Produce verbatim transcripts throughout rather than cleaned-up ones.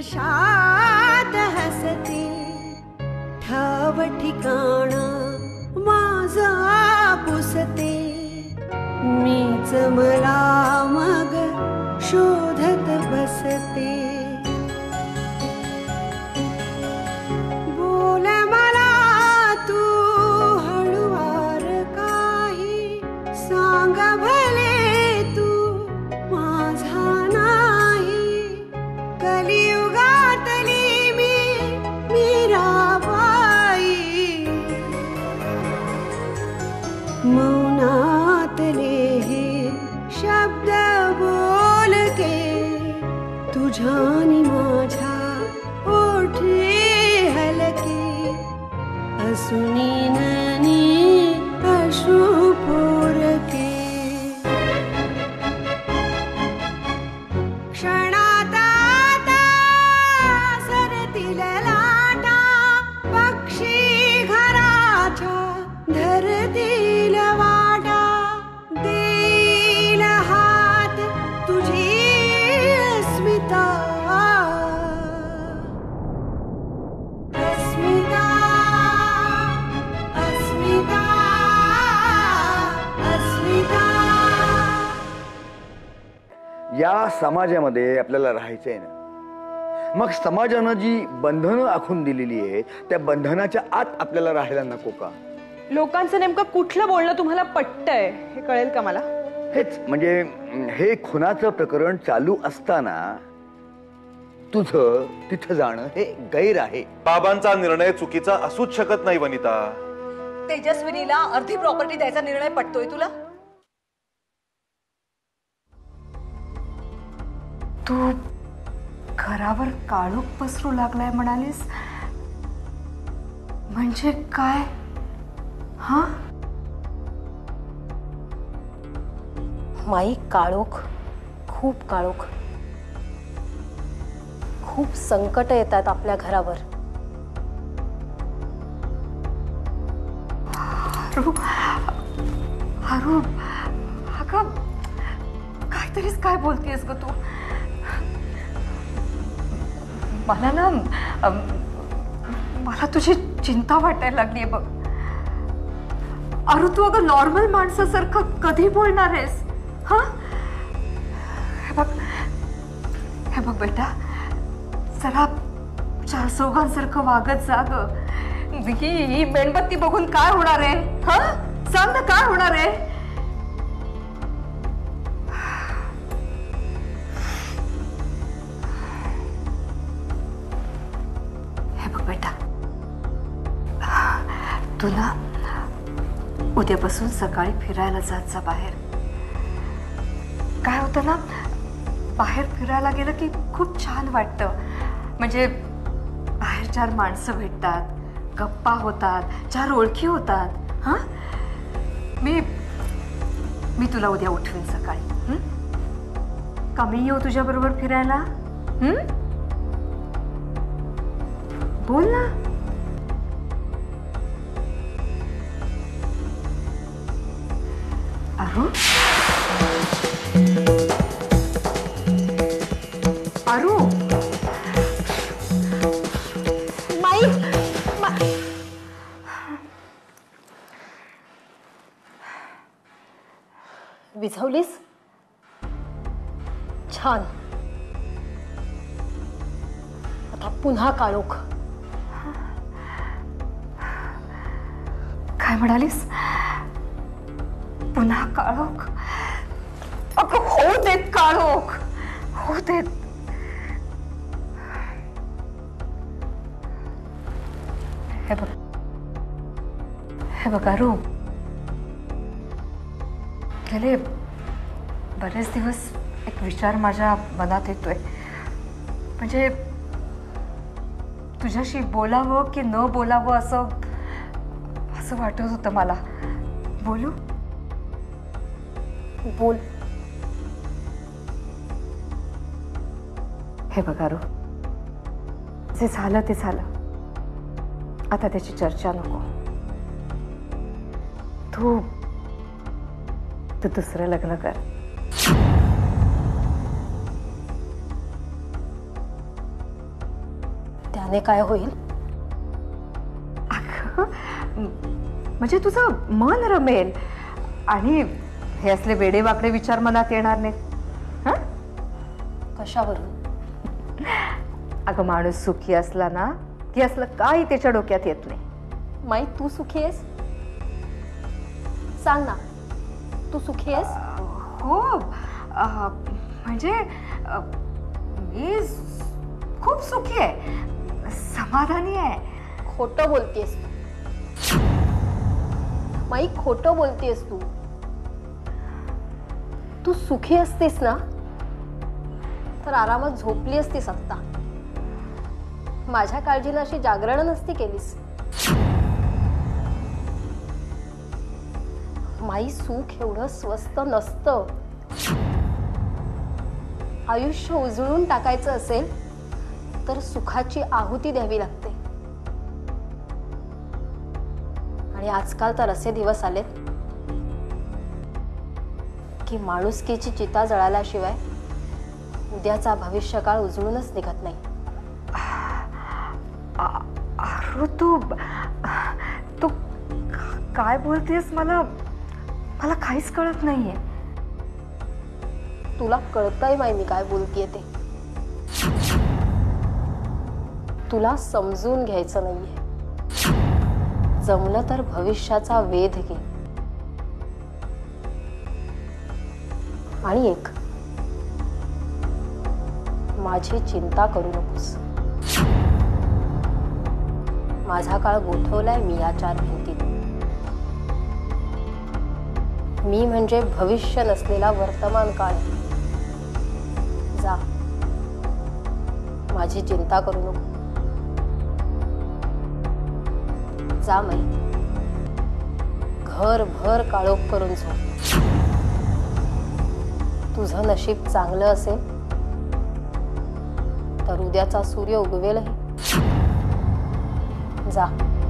निशात हसते, ठाव ठिकाणा माझा पुसते, मीच मला मग शोधत बसते. बोल मला तू हळुवार काही, सांग भले तू माझा नाही. कलियुगातली मी मीराबाई, मौनातले हे शब्द बोलके, तुझ्यानी माझ्या ओठे हलके, असुनी ननी अश्रू पोरके. क्षणात आता सरतील लाटा, पक्षी घराच्या धरतील वाटा. देईल हात तुझी अस्मिता, अस्मिता, अस्मिता, अस्मिता. या समाजामध्ये आपल्याला राहायचंय ना, मग समाजानं जी बंधनं आखून दिलेली आहेत त्या बंधनाच्या आत आपल्याला राहायला नको का? लोकांचं नेमकं कुठलं बोलणं तुम्हाला पटतंय हे कळेल का मला? हेच म्हणजे हे खुनाचं प्रकरण चालू असताना तुझं तिथं जाणं हे गैर आहे. बाबांचा निर्णय चुकीचा असूच शकत नाही वनिता. तेजस्विनीला अर्धी प्रॉपर्टी द्यायचा निर्णय पटतोय तुला? तू घरावर काळोख पसरू लागलाय म्हणालीस, म्हणजे काय? हा माई, काळोख, खूप काळोख, खूप संकट येतात आपल्या घरावर. हारू, हारू, अगं काहीतरीच काय बोलतेस ग तू? मला ना मला तुझी चिंता वाटायला लागली आहे बघ. अरे तू अगं नॉर्मल माणसासारखं कधी बोलणार आहेस? हा हे बघ, हे बघ बेटा, जरा चार चौघांसारखं वागत जा ग. ही मेणबत्ती बघून काय होणार आहे? हा सांग ना, काय होणार आहे? हे बघ बेटा, तू ना उद्यापासून सकाळी फिरायला जात जा बाहेर. काय होतं ना, बाहेर फिरायला गेलं की खूप छान वाटतं. म्हणजे बाहेर चार माणसं भेटतात, गप्पा होतात, चार ओळखी होतात. हा मी मी तुला उद्या उठवीन सकाळी. का मी येऊ तुझ्या बरोबर फिरायला? हम्म बोल ना. अरू, अरू, माई, मा... विझवलीस? छान. आता पुन्हा काळोख. काय म्हणालीस? पुन्हा काळोख? अगं होऊ देत काळोख, होऊ देत. हे बघ, हे बघ अरू, गेले बरेच दिवस एक विचार माझ्या मनात येतोय. म्हणजे तुझ्याशी बोलावं की न बोलावं असं असं वाटत होतं मला. बोलू? बोल. हे बघ अरू, जे झालं ते झालं, आता त्याची चर्चा नको. तू तू दुसरं लग्न कर. त्याने काय होईल? अगं, म्हणजे तुझं मन रमेल आणि हे असले वेडेवाकडे विचार मनात येणार नाहीत. हं? कशावरून? अगं, माणूस सुखी असला ना की असलं काही त्याच्या डोक्यात येत नाही. माई, तू सुखी आहेस? सांग ना, तू सुखी आहेस? हो, अह, म्हणजे अह, मी खूप सुखी आहे, समाधानी आहे. खोटं बोलतेस तू माई, खोटं बोलतेस तू. तू सुखी असतीस ना तर आरामात झोपली असतीस आत्ता. माझ्या काळजीला अशी जागरण नसती केलीस. माई, सुख एवढं स्वस्त नसतं. आयुष्य उजळून टाकायचं असेल तर सुखाची आहुती द्यावी लागते. आणि आजकाल तर असे दिवस आलेत की माणुसकीची चिता जळाल्याशिवाय उद्याचा भविष्यकाळ उजळूनच निघत नाही. अरे तू तू काय बोलतेस? मला मला काहीच कळत नाहीये. तुला कळतंय माय मी काय बोलतेय ते. तुला समजून घ्यायचं नाहीये. जमलं तर भविष्याचा वेध घे. आणि एक, माझी चिंता करू नकोस. माझा काळ गोठवलाय मी या चार भिंतीत. मी म्हणजे भविष्य नसलेला वर्तमान काळ. जा, माझी चिंता करू नको. जा मै, घर भर काळोख करून झोप. तुझं नशीब चांगलं असेल तर उद्याचा सूर्य उगवेलही. जा.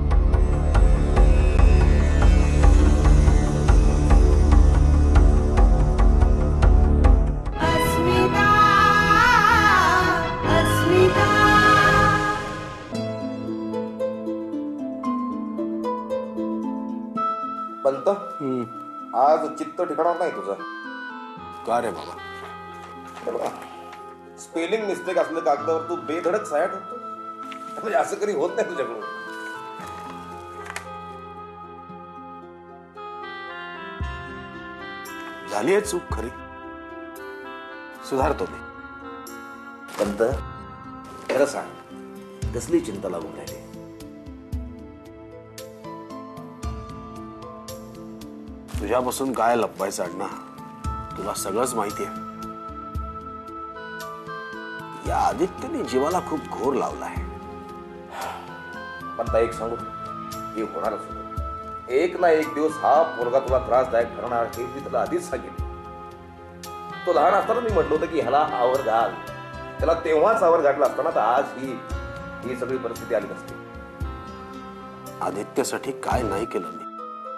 अस्मिता अस्मिता पंत, आज चित्त ठिकाणावर नाही तुझं. का रे बाबा? हे बघा, स्पेलिंग मिस्टेक असलं कागदावर तू बेधडक सह्या ठेवतो. म्हणजे असं कधी होत नाही तुझ्याकडून. झाली आहे चूक खरी, सुधारतो मी. पंत, खरं सांग, कसली चिंता लागून राहिली? तुझ्यापासून काय लपवायचं अण्णा? तुला सगळंच माहिती आहे. या आदित्यने जीवाला खूप घोर लावलाय. पण एक सांगू, हे होणारच होतं. एक ना एक दिवस हा पोरगा तुला त्रासदायक ठरणार हे मी तुला आधीच सांगितलं. तो लहान असताना मी म्हटलं होतं की ह्याला आवर घाल. त्याला तेव्हाच आवर घातला असताना तर आज ही ही सगळी परिस्थिती आली नसती. आदित्यसाठी काय नाही केलं मी.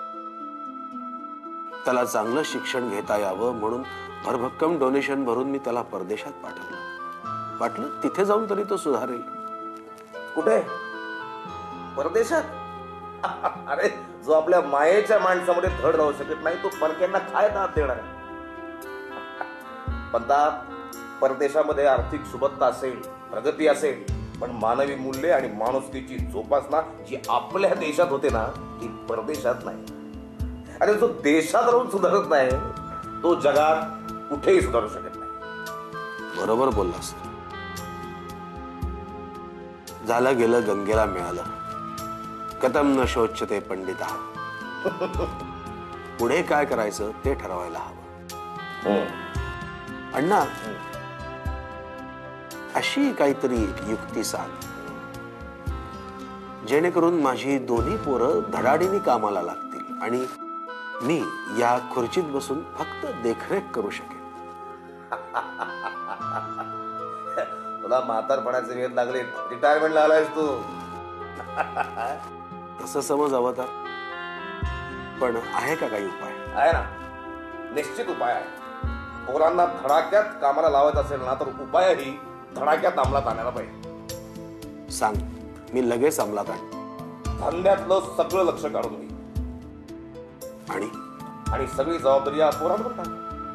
त्याला चांगलं शिक्षण घेता यावं म्हणून भरभक्कम डोनेशन भरून मी त्याला परदेशात पाठवलं. वाटलं तिथे जाऊन तरी तो सुधारेल. कुठे? परदेशात? अरे, जो आपल्या मायेच्या माणसामध्ये धड राहू शकत नाही तो परक्यांना काय दाद देणार? पण परदेशामध्ये आर्थिक सुबत्ता असेल, प्रगती असेल, पण मानवी मूल्ये आणि माणुसकीची जोपासना जी आपल्या देशात होते ना ती परदेशात नाही. अरे, जो देशात राहून सुधारत नाही तो जगात कुठेही सुधारू शकत नाही. बरोबर बोललास. झालं गेलं गंगेला मिळालं. कथम न शोचते पंडिता. पुढे काय करायचं ते ठरवायला हवं. अण्णा, अशी काहीतरी युक्ती सांग जेणेकरून माझी दोन्ही पोरं धडाडीने कामाला लागतील आणि मी या खुर्चीत बसून फक्त देखरेख करू शकेन. तुला म्हातारपणाचे वेध लागले, रिटायरमेंटला आलायस तू. तसं समज अवतार. पण आहे का काही उपाय? आहे ना, निश्चित उपाय आहे. पोरांना धडाक्यात कामाला लावायचं असेल ना तर उपायही धडाक्यात अंमलात आणायला पाहिजे. सांग, मी लगेच अंमलात आण. धंद्यातलं सगळं लक्ष काढून घे आणि आणि सगळी जबाबदारी या पोरांवर टाक.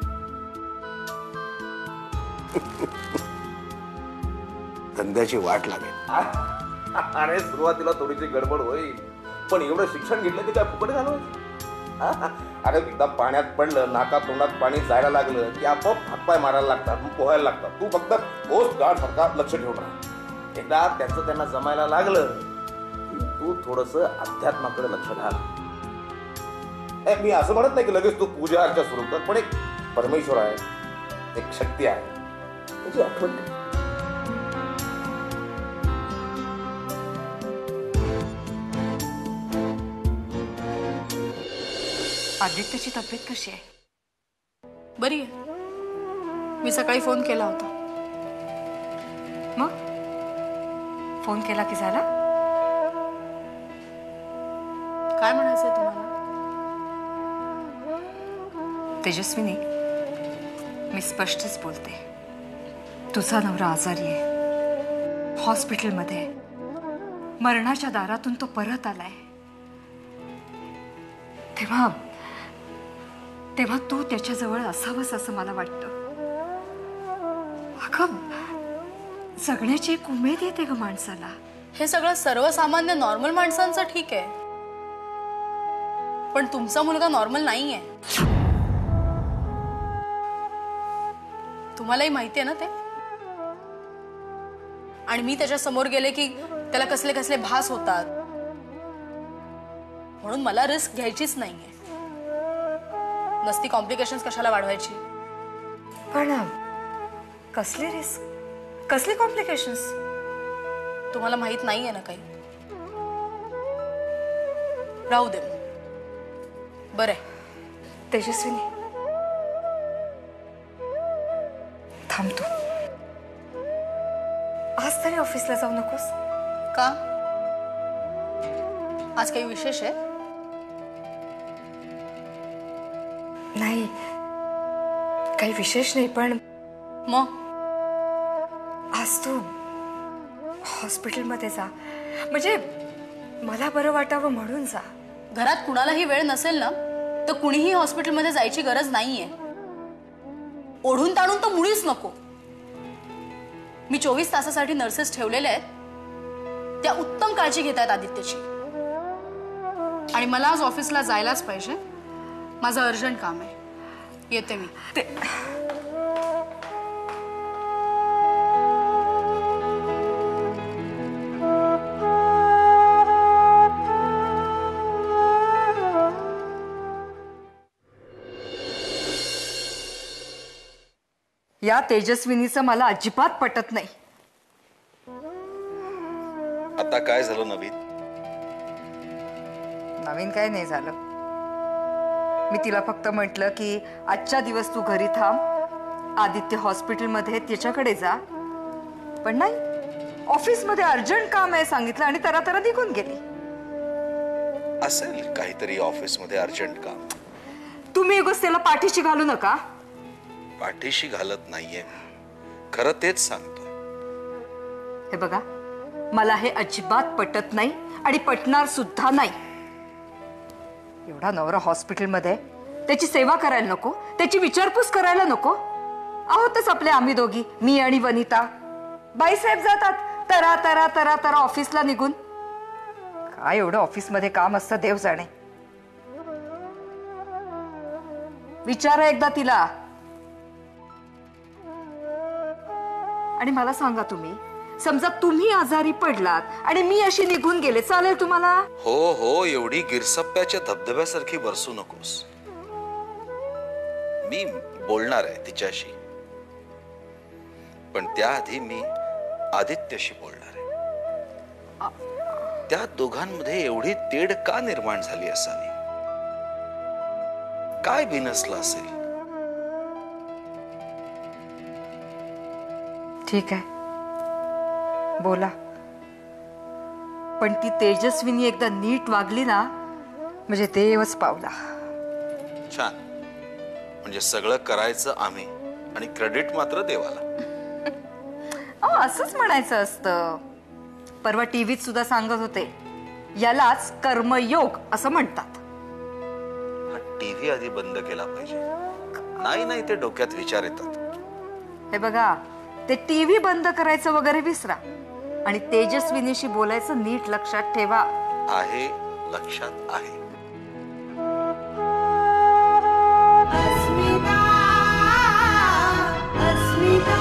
धंद्याची वाट लागेल. अरे सुरुवातीला थोडीशी गडबड होईल, पण एवढं शिक्षण घेतलं की काय फुकट घालवायचं? अरे एकदा पाण्यात पडलं, नाका तोंडात पाणी जायला लागलं की आपोआप हातपाय मारायला लागतात, मग पोहायला लागतात. तू फक्त कोस्ट गार्ड सारखा लक्ष ठेवून राहा. एकदा त्याचं त्यांना जमायला लागलं की तू थोडस अध्यात्माकडे लक्ष घाल. मी असं म्हणत नाही की लगेच तू पूजा अर्चा सुरू कर, पण एक परमेश्वर आहे, एक शक्ती आहे, त्याची आठवण ठेव. आदित्यची तब्येत कशी आहे? बरी आहे. मी सकाळी फोन केला होता. मग फोन केला की झाला? काय म्हणायचंय तुम्हाला? तेजस्विनी, मी स्पष्टच बोलते. तुझा नवरा आजारी आहे, हॉस्पिटलमध्ये आहे. मरणाच्या दारातून तो परत आलाय. तेव्हा तेव्हा तू त्याच्याजवळ असावंस असं मला वाटतं. अगं, जगण्याची एक उमेद येते ग माणसाला. हे सगळं सर्वसामान्य नॉर्मल माणसांचं ठीक आहे, पण तुमचा मुलगा नॉर्मल नाहीये. तुम्हालाही माहिती आहे ना ते. आणि मी त्याच्या समोर गेले की त्याला कसले कसले भास होतात, म्हणून मला रिस्क घ्यायचीच नाहीये. नसती कॉम्प्लिकेशन्स कशाला वाढवायची? पण कसली रिस्क, कसली कॉम्प्लिकेशन्स? तुम्हाला माहित नाहीये ना काही. राहू दे. बरं आहे. तेजस्विनी, थांब तू. आज तरी ऑफिसला जाऊ नकोस का? आज काही विशेष आहे? नाही, काही विशेष नाही, पण मग आज तू हॉस्पिटलमध्ये जा. म्हणजे मला बरं वाटावं म्हणून जा. घरात कुणालाही वेळ नसेल ना, तर कुणीही हॉस्पिटलमध्ये जायची गरज नाहीये. ओढून ताणून तर मुळीच नको. मी चोवीस तासासाठी नर्सेस ठेवलेल्या आहेत, त्या उत्तम काळजी घेत आहेत आदित्यची. आणि मला आज ऑफिसला जायलाच पाहिजे. माझं अर्जंट काम आहे. येते मी. या तेजस्विनीचं मला अजिबात पटत नाही. आता काय झालं नवीन? नवीन काय नाही झालं. मी तिला फक्त म्हटलं की आजच्या दिवस तू घरी थांब, आदित्य हॉस्पिटलमध्ये त्याच्याकडे जा. पण नाही, ऑफिसमध्ये अर्जंट काम आहे सांगितलं आणि तरा तरा निघून गेली. असेल काहीतरी ऑफिसमध्ये अर्जंट काम. तुम्ही उगाच त्याला पाठीशी घालू नका. पाठीशी घालत नाहीये, खरं तेच सांगतो. हे बघा, मला हे अजिबात पटत नाही आणि पटणार सुद्धा नाही. एवढा नवरा हॉस्पिटलमध्ये, त्याची सेवा करायला नको, त्याची विचारपूस करायला नको. आहोतच आपले आम्ही दोघी, मी आणि वनिता. बाईसाहेब जातात तरा तरा तरा तरा ऑफिसला निघून. काय एवढं ऑफिसमध्ये काम असतं देव जाणे. विचारा एकदा तिला. आणि मला सांगा, तुम्ही समजा तुम्ही आजारी पडलात आणि मी अशी निघून गेले, चालेल तुम्हाला? हो हो, एवढी गिरसप्प्याच्या धबधब्यासारखी बरसू नकोस. मी बोलणार आहे तिच्याशी, पण त्याआधी मी आदित्यशी बोलणार आहे. त्या दोघांमध्ये एवढी तेढ का निर्माण झाली असावी? काय बिनसलं असेल? ठीक आहे, बोला. पण ती तेजस्विनी एकदा नीट वागली ना, म्हणजे देवच पावला. छान. म्हणजे सगळं करायचं आम्ही आणि क्रेडिट मात्र देवाला. अहो, असंच म्हणायचं असतं. परवा टीव्हीत सुद्धा सांगत होते, यालाच कर्मयोग असं म्हणतात. टीव्ही आधी बंद केला पाहिजे. नाही नाही ते डोक्यात विचार येतात. हे बघा, ते टीव्ही बंद करायचं वगैरे विसरा आणि तेजस्विनीशी बोलायचं नीट लक्षात ठेवा. आहे, लक्षात आहे. अस्मिता अस्मिता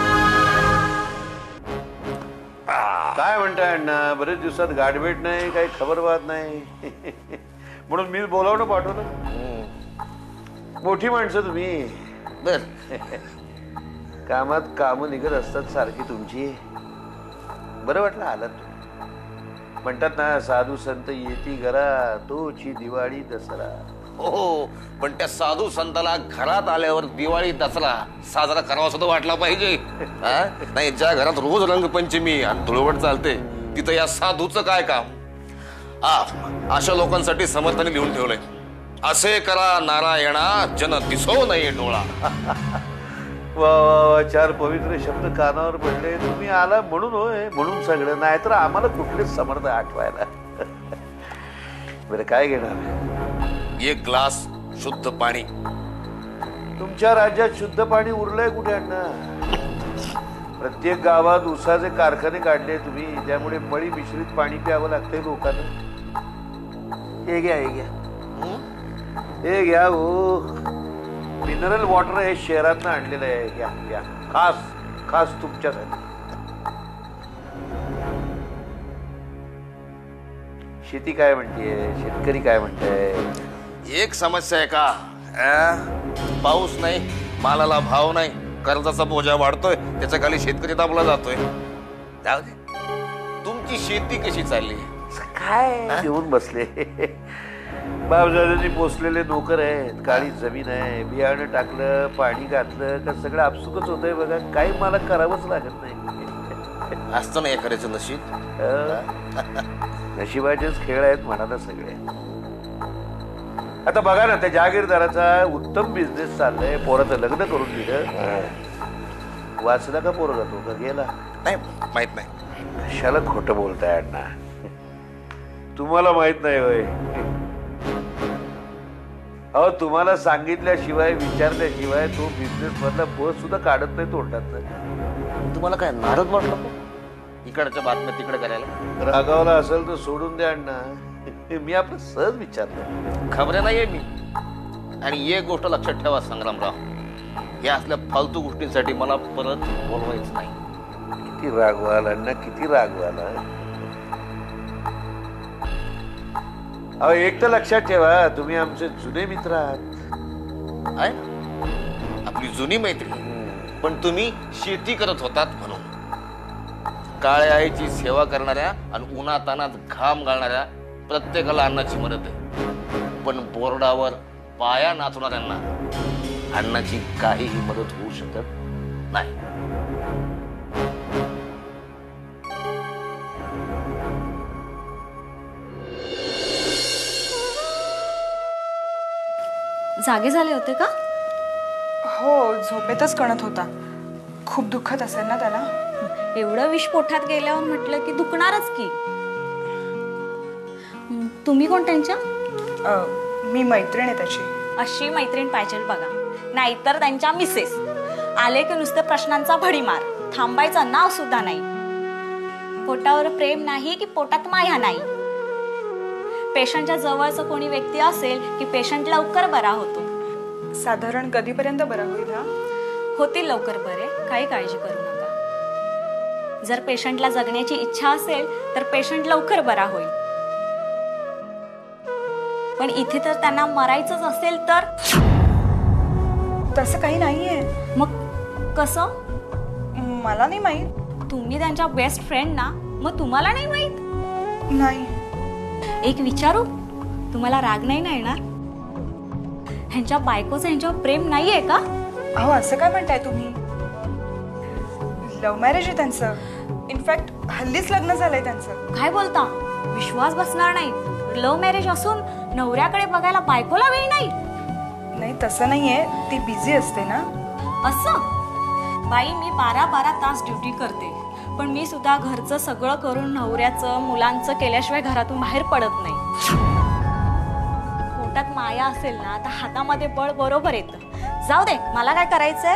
काय म्हणताय अण्णा? बरेच दिवसात गाठभेट नाही, काही खबरबात नाही. म्हणून मी बोलावणं पाठवलं. मोठी माणसं तुम्ही. बर कामात कामं निघत असतात सारखी तुमची. बरं वाटलं आलात तुम्ही. म्हणतात ना, साधू संत येती घरा, तोची दिवाळी दसरा. हो, पण त्या साधू संताला घरात आल्यावर दिवाळी दसरा साजरा करावा सुद्धा वाटला पाहिजे. हा? नाही, ज्या घरात रोज रंगपंचमी आणि धुळवट चालते तिथं या साधूचं काय काम? हा, अशा लोकांसाठी समर्थाने लिहून ठेवलंय, असे करा नारायणा जन दिसो नये डोळा. वा वा वा, चार पवित्र शब्द कानावर पडले. तुम्ही आला म्हणून होय, म्हणून सगळं. नाही तर आम्हाला कुठलेच समर्थ आठवायला. बरं, काय घेणार? एक ग्लास शुद्ध पाणी. तुमच्या राज्यात शुद्ध पाणी उरलंय कुठे अण्णा? प्रत्येक गावात उसाचे कारखाने काढले तुम्ही, त्यामुळे मळी मिश्रित पाणी प्यावं लागतंय लोकांना. हे घ्या, हे घ्या, हे घ्या. हो, मिनरल वॉटर हे शहरातनं आणलेलं आहे. घ्या घ्या, खास खास तुमच्यासाठी. शेती काय म्हणतेय? शेतकरी काय म्हणताय? एक समस्या आहे का? आ? पाऊस नाही, मालाला भाव नाही, कर्जाचा बोजा वाढतोय, त्याच्या खाली शेतकरी दाबला जातोय. जाऊ दे, तुमची शेती कशी चालली? काय घेऊन बसले? बापदादांनी पोचलेले नोकर आहेत, काळी जमीन आहे, बियाणं टाकलं, पाणी घातलं का सगळं आपसुकच होतंय बघा. काही मला करावंच लागत नाही. असतं ना एखाद्याचं नशीब. नशिबाचेच खेळ आहेत म्हणाला सगळे. आता बघा ना, त्या जहागीरदाराचा उत्तम बिझनेस चाललाय, पोराचं लग्न करून दिलं. वाचला का पोरगा? तो का गेला? नाही, माहित नाही. कशाला खोटं बोलताय अण्णा? तुम्हाला माहित नाही होय? अहो, तुम्हाला सांगितल्याशिवाय विचारल्याशिवाय तो बिझनेस मधला बस सुद्धा काढत नाही तोंडात. तुम्हाला काय नारद वाटलं इकडच्या बातम्या तिकडे करायला? रागावला असेल तर सोडून द्या अण्णा. मी आपलं सहज विचारलं. खबरे नाहीये मी. आणि एक गोष्ट लक्षात ठेवा संग्रामराव, या असल्या फालतू गोष्टींसाठी मला परत बोलवायचं नाही. किती रागवाल अण्णा, किती रागवाल. अहो, एक तर लक्षात ठेवा, तुम्ही आमचे जुने मित्र आहात. आहे आपली जुनी मैत्री, पण तुम्ही शेती करत होतात म्हणून. काळ्या आईची सेवा करणाऱ्या आणि उन्हातानात घाम घालणाऱ्या प्रत्येकाला अन्नाची मदत आहे, पण बोर्डावर पाया नाचणाऱ्यांना अन्नाची काहीही मदत होऊ शकत नाही. जागे झाले होते का? हो, झोपेतच कणत होता. खूप दुखत असेल ना त्याला? एवढं विष पोटात गेल्यावर म्हटलं की दुखणारच की. तुम्ही कोण त्यांच्या? मी मैत्रीण आहे त्याची. अशी मैत्रीण पाहिजे बघा, नाहीतर त्यांच्या मिसेस आले की नुसते प्रश्नांचा भडीमार, थांबायचं नाव सुद्धा नाही. पोटावर प्रेम नाही की पोटात माया नाही. पेशंटच्या जवळचं कोणी व्यक्ती असेल की पेशंट लवकर बरा होतो. साधारण कधीपर्यंत बरा होईल हा? होतील लवकर बरे, काही काळजी करू नका. जर पेशंटला जगण्याची इच्छा असेल तर पेशंट लवकर बरा होईल, पण इथे तर त्यांना मरायचंच असेल तर? तसं काही नाहीये. मग कसं? मला नाही माहित. तुम्ही त्यांच्या बेस्ट फ्रेंड ना, मग तुम्हाला नाही माहित? नाही. एक विचारू, तुम्हाला राग नाही ना येणार? ह्यांच्या बायकोचं ह्यांच्यावर प्रेम नाहीये का? अहो, असं काय म्हणताय तुम्ही? लव्ह मॅरेज आहे त्यांचं. इनफॅक्ट हल्लीच लग्न झालंय त्यांचं. काय बोलता? विश्वास बसणार नाही. लव्ह मॅरेज असून नवऱ्याकडे बघायला बायकोला वेळ नाही? नाही, तसं नाहीये, ती बिझी असते ना. असं? बाई, मी बारा बारा तास ड्युटी करते, पण मी सुद्धा घरचं सगळं करून नवऱ्याचं मुलांचं केल्याशिवाय घरातून बाहेर पडत नाही. पोटात माया असेल ना तर हातामध्ये बळ बरोबर येतं. जाऊ दे, मला काय करायचंय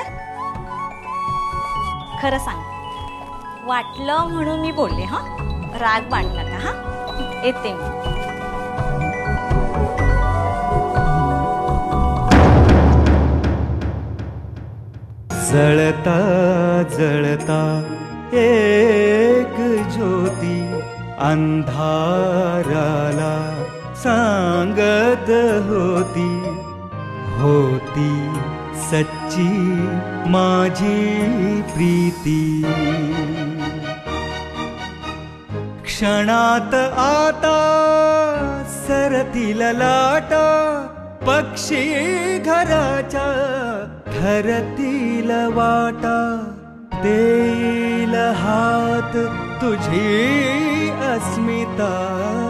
खरं सांग. वाटलं म्हणून मी बोलले. हा, राग बांध नका. हा, येते मी. जळता जळता एक ज्योती अंधाराला सांगत होती, होती सच्ची माझी प्रीती. क्षणात आता सरतील लाटा, पक्षी घराच्या ठरतील वाटा. देईल हात तुझी अस्मिता